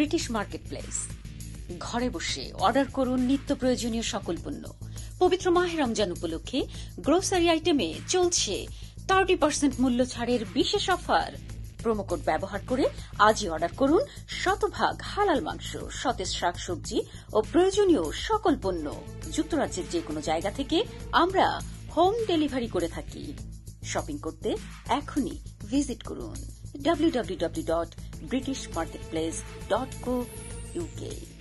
British market place. ঘরে বসে order করুন নিত্য প্রয়োজনীয় সকল পণ্য। পবিত্র মাহে রমজান উপলক্ষে গ্রোসারি আইটেমে চলছে 30% মূল্য ছাড়ের বিশেষ অফার। প্রোমো কোড ব্যবহার করে আজই অর্ডার করুন শতভাগ হালাল মাংস, সতেজ শাকসবজি ও প্রয়োজনীয় সকল পণ্য। যুক্তরাজ্যের যে কোনো জায়গা থেকে আমরা হোম ডেলিভারি করে থাকি। শপিং করতে এখনই ভিজিট করুন www.britishmarketplace.co.uk।